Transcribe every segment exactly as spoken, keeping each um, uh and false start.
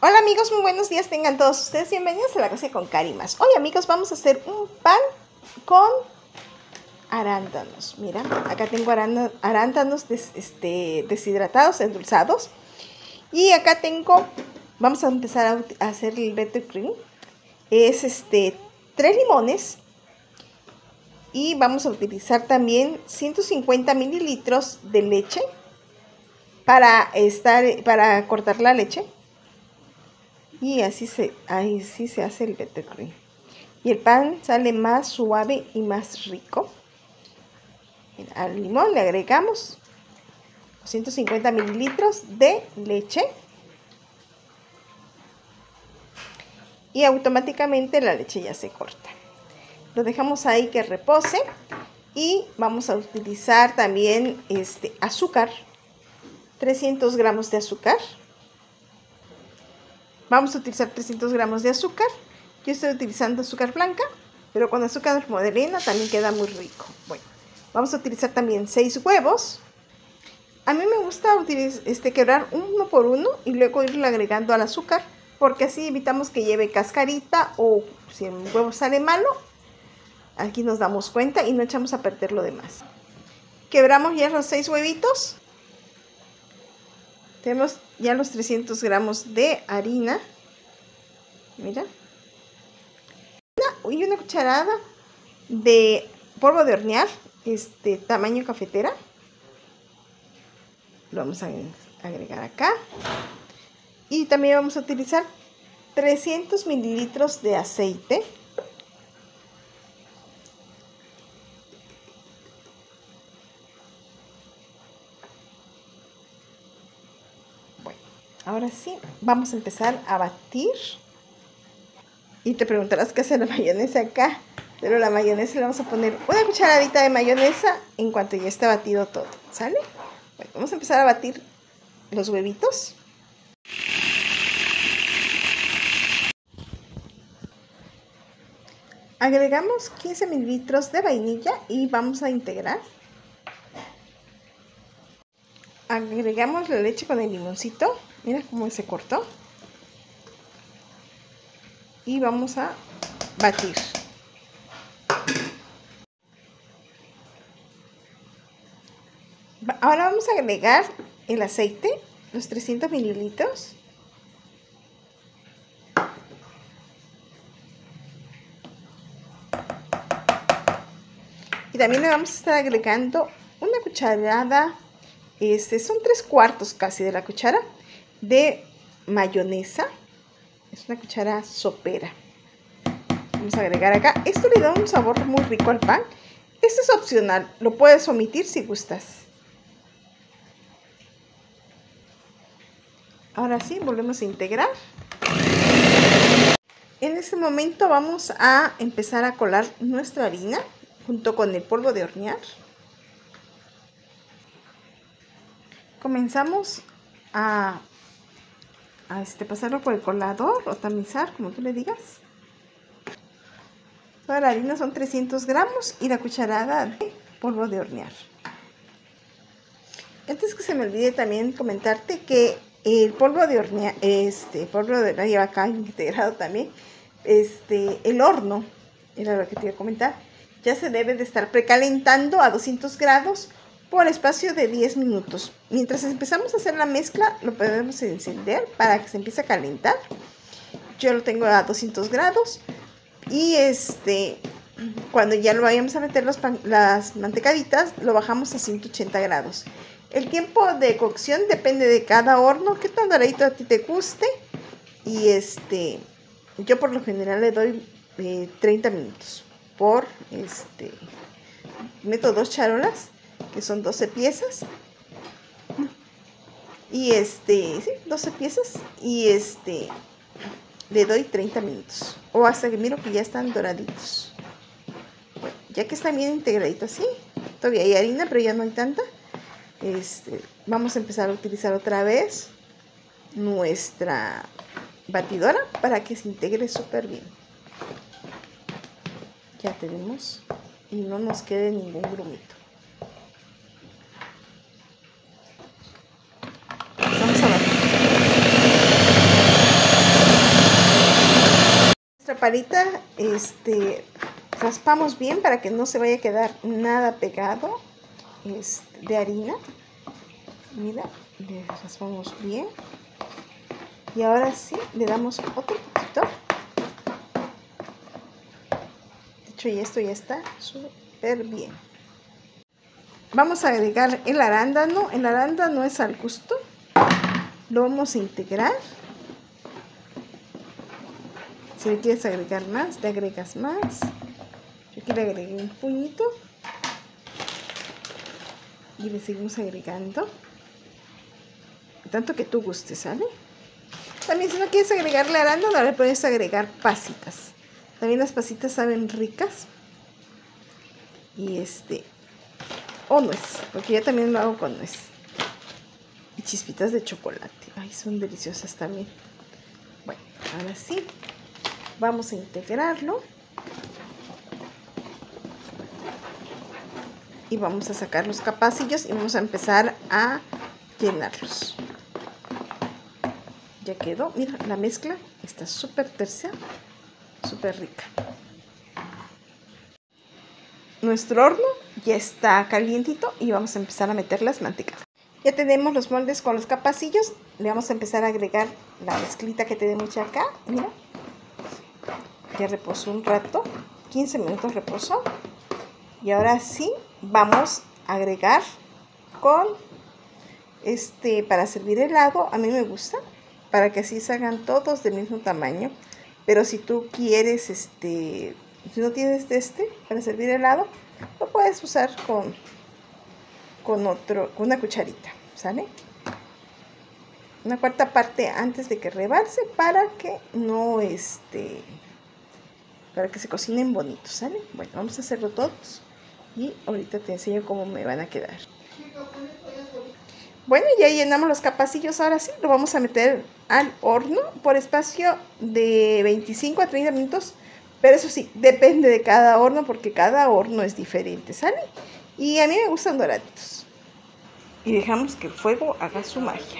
Hola amigos, muy buenos días tengan todos ustedes, bienvenidos a La Cocina con Carimas. Hoy amigos vamos a hacer un pan con arándanos. Mira, acá tengo arándanos des, este, deshidratados, endulzados. Y acá tengo, vamos a empezar a, a hacer el buttercream. Es este, tres limones. Y vamos a utilizar también ciento cincuenta mililitros de leche para, estar, para cortar la leche. Y así se, así se hace el buttercream. Y el pan sale más suave y más rico. Mira, al limón le agregamos ciento cincuenta mililitros de leche. Y automáticamente la leche ya se corta. Lo dejamos ahí que repose. Y vamos a utilizar también este azúcar. trescientos gramos de azúcar. Vamos a utilizar trescientos gramos de azúcar. Yo estoy utilizando azúcar blanca, pero con azúcar morena también queda muy rico. Bueno, vamos a utilizar también seis huevos. A mí me gusta utilizar, este, quebrar uno por uno y luego irle agregando al azúcar, porque así evitamos que lleve cascarita o si el huevo sale malo, aquí nos damos cuenta y no echamos a perder lo demás. Quebramos ya los seis huevitos. Tenemos ya los trescientos gramos de harina. Mira. Y una cucharada de polvo de hornear, este tamaño cafetera. Lo vamos a agregar acá. Y también vamos a utilizar trescientos mililitros de aceite. Ahora sí, vamos a empezar a batir. Y te preguntarás qué hace la mayonesa acá. Pero la mayonesa le vamos a poner una cucharadita de mayonesa en cuanto ya esté batido todo. ¿Sale? Bueno, vamos a empezar a batir los huevitos. Agregamos quince mililitros de vainilla y vamos a integrar. Agregamos la leche con el limoncito. Mira cómo se cortó. Y vamos a batir. Ahora vamos a agregar el aceite, los trescientos mililitros. Y también le vamos a estar agregando una cucharada, este, son tres cuartos casi de la cuchara de mayonesa. Es una cuchara sopera. Vamos a agregar acá. Esto le da un sabor muy rico al pan. Esto es opcional. Lo puedes omitir si gustas. Ahora sí, volvemos a integrar. En este momento vamos a empezar a colar nuestra harina junto con el polvo de hornear. Comenzamos a... a este, pasarlo por el colador o tamizar, como tú le digas. Toda la harina son trescientos gramos y la cucharada de polvo de hornear. Antes que se me olvide también comentarte que el polvo de hornear, este polvo de hornear lleva acá integrado también, este, el horno, era lo que te iba a comentar, ya se debe de estar precalentando a doscientos grados por espacio de diez minutos. Mientras empezamos a hacer la mezcla, lo podemos encender para que se empiece a calentar. Yo lo tengo a doscientos grados. Y este, cuando ya lo vayamos a meter los pan, las mantecaditas, lo bajamos a ciento ochenta grados. El tiempo de cocción depende de cada horno, qué tan doradito a ti te guste. Y este, yo por lo general le doy eh, treinta minutos. Por este, meto dos charolas, que son doce piezas. Y este, sí, doce piezas. Y este, le doy treinta minutos. O hasta que miro que ya están doraditos. Bueno, ya que están bien integraditos así. Todavía hay harina, pero ya no hay tanta. Este, vamos a empezar a utilizar otra vez nuestra batidora para que se integre súper bien. Ya tenemos. Y no nos quede ningún grumito. Vamos a batir. nuestra palita este, raspamos bien para que no se vaya a quedar nada pegado este, de harina. Mira, le raspamos bien. Y ahora sí, le damos otro poquito. De hecho, y esto ya está súper bien. Vamos a agregar el arándano. El arándano es al gusto. Lo vamos a integrar. Si le quieres agregar más, le agregas más. Yo aquí le agregué un puñito. Y le seguimos agregando. Tanto que tú gustes, ¿sale? También si no quieres agregarle arándano, le puedes agregar pasitas. También las pasitas saben ricas. Y este... o nuez, porque yo también lo hago con nuez. Y chispitas de chocolate. Ay, son deliciosas también. Bueno, ahora sí. Vamos a integrarlo. Y vamos a sacar los capacillos y vamos a empezar a llenarlos. Ya quedó, mira, la mezcla está súper tersa, súper rica. Nuestro horno ya está calientito y vamos a empezar a meter las mantecadas. Ya tenemos los moldes con los capacillos, le vamos a empezar a agregar la mezclita que tenemos ya acá, mira. Ya reposó un rato, quince minutos reposó. Y ahora sí, vamos a agregar con, este, para servir helado, a mí me gusta. Para que así salgan todos del mismo tamaño. Pero si tú quieres, este, si no tienes de este para servir helado, lo puedes usar con, con, otro, con una cucharita, ¿sale? Una cuarta parte antes de que rebalse para que no, este, para que se cocinen bonitos, ¿sale? Bueno, vamos a hacerlo todos y ahorita te enseño cómo me van a quedar. Bueno, ya llenamos los capacillos, ahora sí, lo vamos a meter al horno por espacio de veinticinco a treinta minutos. Pero eso sí, depende de cada horno porque cada horno es diferente, ¿sale? Y a mí me gustan doraditos. Y dejamos que el fuego haga su magia.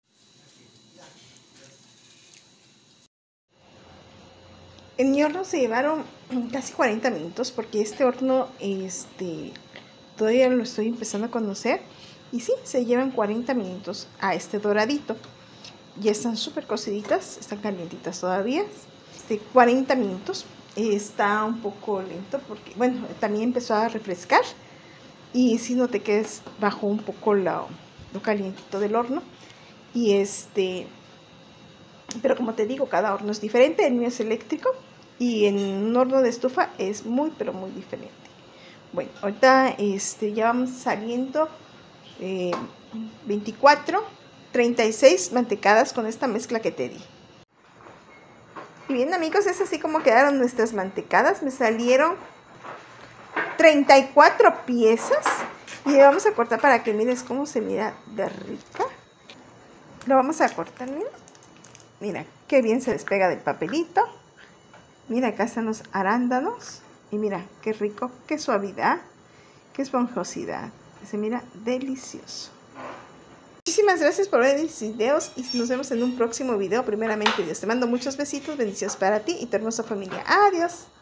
En mi horno se llevaron casi cuarenta minutos porque este horno este, todavía lo estoy empezando a conocer. Y sí, se llevan cuarenta minutos a este doradito. Ya están súper cociditas, están calientitas todavía. Este, cuarenta minutos. Está un poco lento porque, bueno, también empezó a refrescar. Y si no te quedes bajo un poco lo, lo calientito del horno. Y este, pero como te digo, cada horno es diferente. El mío es eléctrico y en un horno de estufa es muy, pero muy diferente. Bueno, ahorita este, ya vamos saliendo. Eh, veinticuatro, treinta y seis mantecadas con esta mezcla que te di. Y bien amigos, es así como quedaron nuestras mantecadas. Me salieron treinta y cuatro piezas y vamos a cortar para que mires cómo se mira de rica. Lo vamos a cortar, mira. Mira qué bien se despega del papelito. Mira, acá están los arándanos y mira qué rico, qué suavidad, qué esponjosidad. Se mira delicioso. Muchísimas gracias por ver mis videos y nos vemos en un próximo video. Primeramente Dios, te mando muchos besitos, bendiciones para ti y tu hermosa familia. Adiós.